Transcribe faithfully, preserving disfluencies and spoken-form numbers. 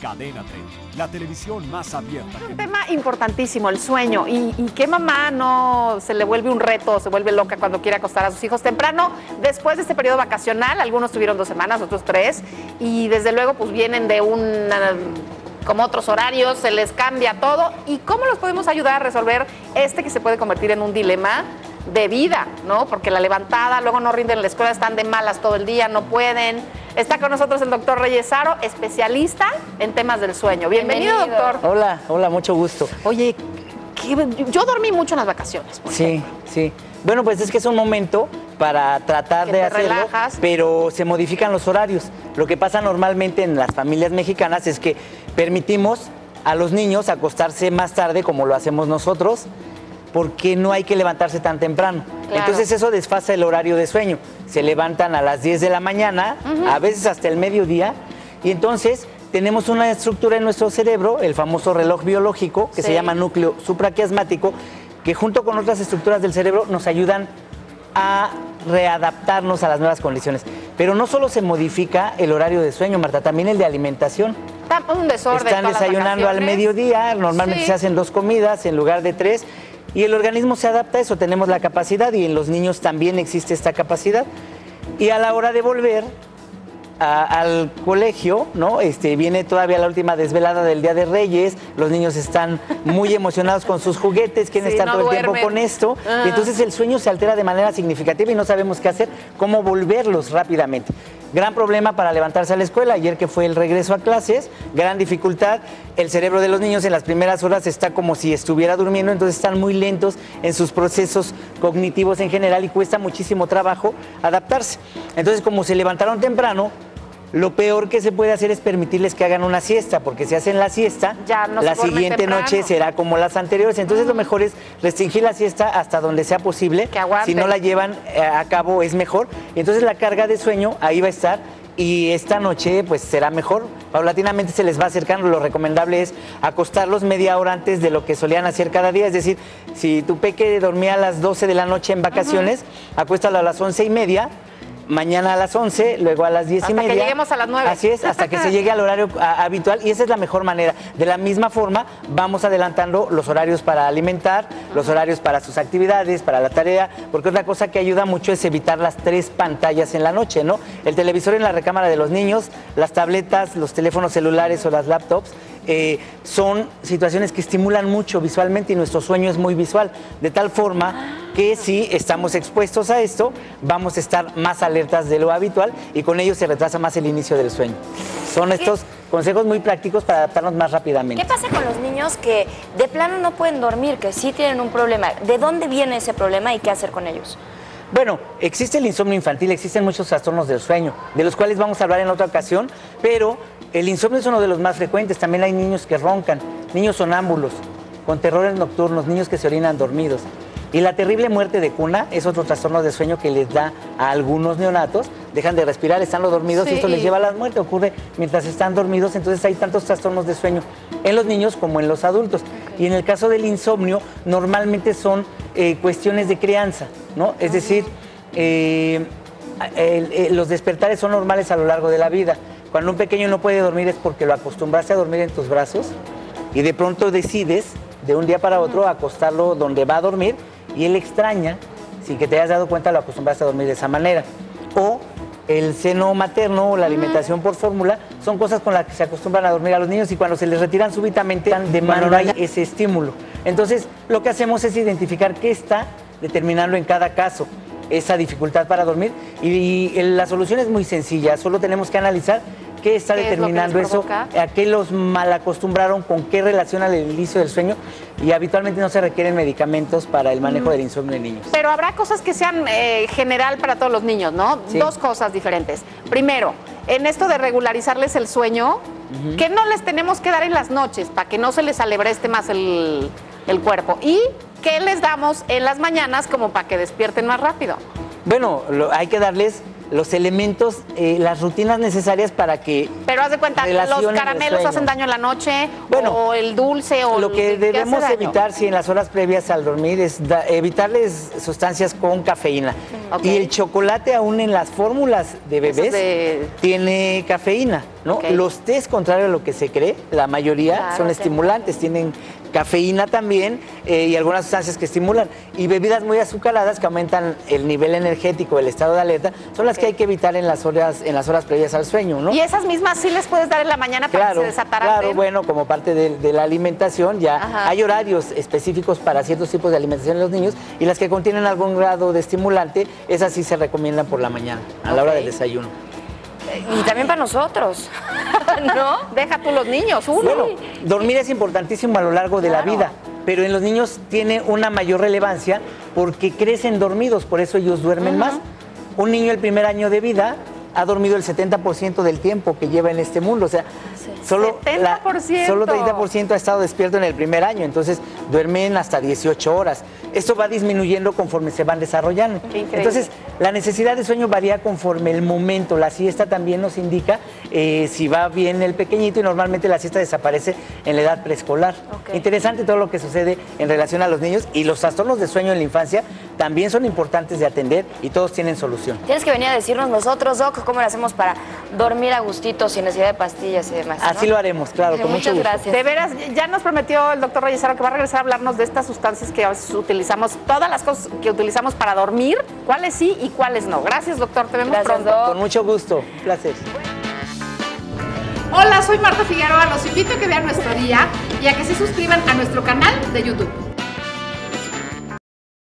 Cadena treinta, la televisión más abierta. Es un tema importantísimo, el sueño. ¿Y, y qué mamá no se le vuelve un reto, se vuelve loca cuando quiere acostar a sus hijos temprano? Después de este periodo vacacional, algunos tuvieron dos semanas, otros tres, y desde luego pues vienen de un... como otros horarios, se les cambia todo. ¿Y cómo los podemos ayudar a resolver este que se puede convertir en un dilema de vida, ¿no? Porque la levantada, luego no rinden en la escuela, están de malas todo el día, no pueden. Está con nosotros el doctor Reyes Haro, especialista en temas del sueño. Bienvenido, Bienvenido. doctor. Hola, hola, mucho gusto. Oye, ¿qué? Yo dormí mucho en las vacaciones. Por sí, ejemplo. sí. Bueno, pues es que es un momento para tratar que de te hacerlo, relajas. Pero se modifican los horarios. Lo que pasa normalmente en las familias mexicanas es que permitimos a los niños acostarse más tarde, como lo hacemos nosotros, porque no hay que levantarse tan temprano. Claro. Entonces eso desfasa el horario de sueño. Se levantan a las diez de la mañana, uh-huh. a veces hasta el mediodía, y entonces tenemos una estructura en nuestro cerebro, el famoso reloj biológico, que sí. se llama núcleo supraquiasmático, que junto con otras estructuras del cerebro nos ayudan a readaptarnos a las nuevas condiciones. Pero no solo se modifica el horario de sueño, Marta, también el de alimentación. Un desorden. Están desayunando al mediodía, normalmente sí. se hacen dos comidas en lugar de tres, y el organismo se adapta a eso, tenemos la capacidad, y en los niños también existe esta capacidad. Y a la hora de volver a, al colegio, ¿no? Este, viene todavía la última desvelada del Día de Reyes, los niños están muy emocionados con sus juguetes, quieren sí, estar no todo duermen. el tiempo con esto, ah. y entonces el sueño se altera de manera significativa y no sabemos qué hacer, cómo volverlos rápidamente. Gran problema para levantarse a la escuela. Ayer que fue el regreso a clases, gran dificultad. El cerebro de los niños en las primeras horas está como si estuviera durmiendo, entonces están muy lentos en sus procesos cognitivos en general y cuesta muchísimo trabajo adaptarse. Entonces, como se levantaron temprano, lo peor que se puede hacer es permitirles que hagan una siesta, porque si hacen la siesta, ya no la siguiente temprano. noche será como las anteriores. Entonces, mm. lo mejor es restringir la siesta hasta donde sea posible. Que aguante. Si no la llevan a cabo, es mejor. Y entonces la carga de sueño ahí va a estar. Y esta noche, pues, será mejor. Paulatinamente se les va acercando. Lo recomendable es acostarlos media hora antes de lo que solían hacer cada día. Es decir, si tu peque dormía a las doce de la noche en vacaciones, uh-huh. acuéstalo a las once y media. Mañana a las once, luego a las diez y media. Hasta que lleguemos a las nueve. Así es, hasta que se llegue al horario a, habitual, y esa es la mejor manera. De la misma forma, vamos adelantando los horarios para alimentar, uh-huh. los horarios para sus actividades, para la tarea, porque otra cosa que ayuda mucho es evitar las tres pantallas en la noche, ¿no? El televisor en la recámara de los niños, las tabletas, los teléfonos celulares o las laptops, eh, son situaciones que estimulan mucho visualmente y nuestro sueño es muy visual, de tal forma que si estamos expuestos a esto, vamos a estar más alertas de lo habitual y con ello se retrasa más el inicio del sueño. Son estos consejos muy prácticos para adaptarnos más rápidamente. ¿Qué pasa con los niños que de plano no pueden dormir, que sí tienen un problema? ¿De dónde viene ese problema y qué hacer con ellos? Bueno, existe el insomnio infantil, existen muchos trastornos del sueño, de los cuales vamos a hablar en otra ocasión, pero el insomnio es uno de los más frecuentes. También hay niños que roncan, niños sonámbulos, con terrores nocturnos, niños que se orinan dormidos. Y la terrible muerte de cuna es otro trastorno de sueño que les da a algunos neonatos. Dejan de respirar, están los dormidos, sí. y esto les lleva a la muerte. Ocurre mientras están dormidos, entonces hay tantos trastornos de sueño en los niños como en los adultos. Okay. Y en el caso del insomnio, normalmente son eh, cuestiones de crianza, ¿no? Uh-huh. Es decir, eh, el, el, los despertares son normales a lo largo de la vida. Cuando un pequeño no puede dormir es porque lo acostumbraste a dormir en tus brazos y de pronto decides, de un día para otro, uh-huh. acostarlo donde va a dormir, y él extraña, sin que te hayas dado cuenta, lo acostumbraste a dormir de esa manera. O el seno materno o la alimentación por fórmula son cosas con las que se acostumbran a dormir a los niños y cuando se les retiran súbitamente demandan ese estímulo. Entonces, lo que hacemos es identificar qué está determinando en cada caso esa dificultad para dormir y, y la solución es muy sencilla, solo tenemos que analizar qué está ¿Qué determinando eso, a qué los malacostumbraron, con qué relaciona el inicio del sueño, y habitualmente no se requieren medicamentos para el manejo mm. del insomnio en niños. Pero habrá cosas que sean eh, general para todos los niños, ¿no? Sí. Dos cosas diferentes. Primero, en esto de regularizarles el sueño, uh-huh. ¿qué no les tenemos que dar en las noches para que no se les alebreste más el, el cuerpo? ¿Y qué les damos en las mañanas como para que despierten más rápido? Bueno, lo, hay que darles los elementos, eh, las rutinas necesarias para que Pero haz de cuenta, los relacionen el caramelos sueño. hacen daño en la noche, Bueno, o el dulce, o lo que el- ¿qué debemos hace daño? evitar, si en las horas previas al dormir, es da- evitarles sustancias con cafeína. Ok. Y el chocolate, aún en las fórmulas de Esos bebés, de- tiene cafeína, ¿no? Ok. Los tés, contrario a lo que se cree, la mayoría Claro, son ok. estimulantes, tienen cafeína también eh, y algunas sustancias que estimulan. Y bebidas muy azucaradas que aumentan el nivel energético, el estado de alerta, son las que hay que evitar en las horas, en las horas previas al sueño, ¿no? Y esas mismas sí les puedes dar en la mañana para Claro, que se desataranten. claro, bueno, como parte de, de la alimentación ya Ajá. hay horarios específicos para ciertos tipos de alimentación en los niños y las que contienen algún grado de estimulante, esas sí se recomiendan por la mañana, a la hora Ok. del desayuno. Y también para nosotros, ¿no? Deja tú los niños, uno. Bueno, dormir es importantísimo a lo largo de Claro. la vida, pero en los niños tiene una mayor relevancia porque crecen dormidos, por eso ellos duermen más. Un niño el primer año de vida ha dormido el setenta por ciento del tiempo que lleva en este mundo, o sea, solo, setenta por ciento. solo treinta por ciento ha estado despierto en el primer año, entonces duermen hasta dieciocho horas. Esto va disminuyendo conforme se van desarrollando. Qué increíble. Entonces, la necesidad de sueño varía conforme el momento. La siesta también nos indica eh, si va bien el pequeñito y normalmente la siesta desaparece en la edad preescolar. Ok. Interesante todo lo que sucede en relación a los niños y los trastornos de sueño en la infancia también son importantes de atender y todos tienen solución. Tienes que venir a decirnos nosotros, Doc, cómo lo hacemos para dormir a gustito sin necesidad de pastillas y demás, ¿no? Así lo haremos, claro, con mucho Muchas gusto. gracias. De veras, ya nos prometió el doctor Rollicero que va a regresar a hablarnos de estas sustancias que a veces utilizamos, todas las cosas que utilizamos para dormir, cuáles sí y cuáles no. Gracias, doctor. Te vemos Gracias, pronto. Doc. Con mucho gusto, un placer. Hola, soy Marta Figueroa. Los invito a que vean nuestro día y a que se suscriban a nuestro canal de YouTube.